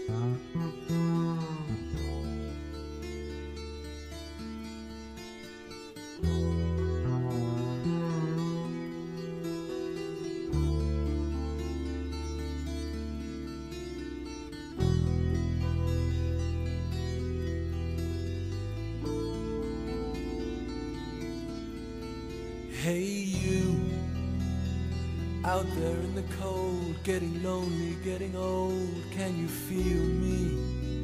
Hey you, out there in the cold, getting lonely, getting old, can you feel me?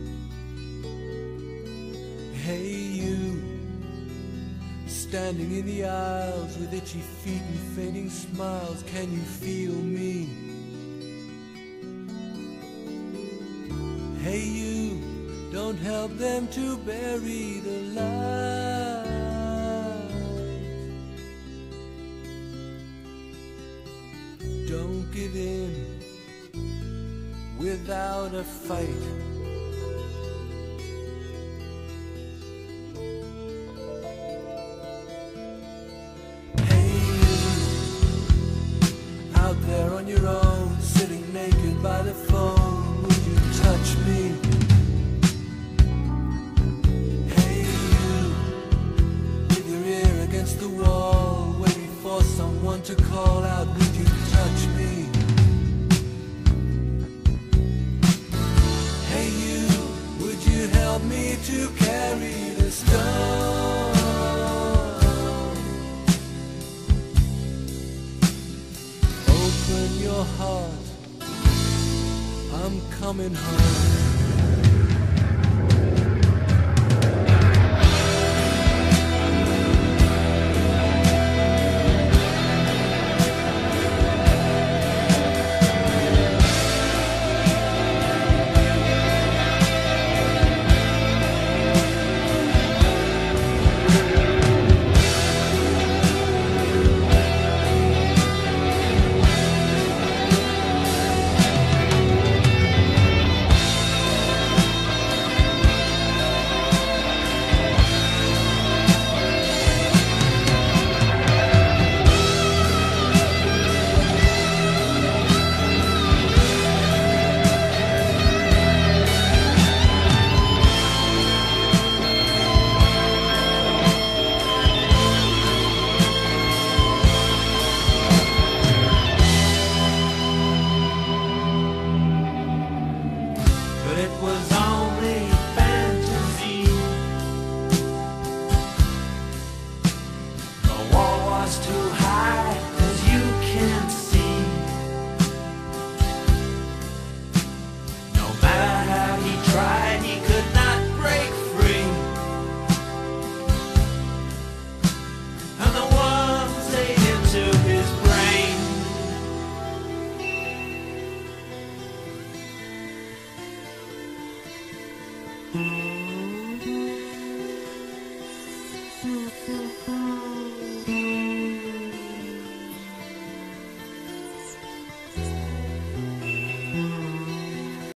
Hey you, standing in the aisles with itchy feet and fading smiles, can you feel me? Hey you, don't help them to bury the light. Don't give in without a fight. Hey you, out there on your own, sitting naked by the phone, would you touch me? Hey you, with your ear against the wall, waiting for someone to call out, would you touch me? Hey you, would you help me to carry the stone? Open your heart, I'm coming home. It was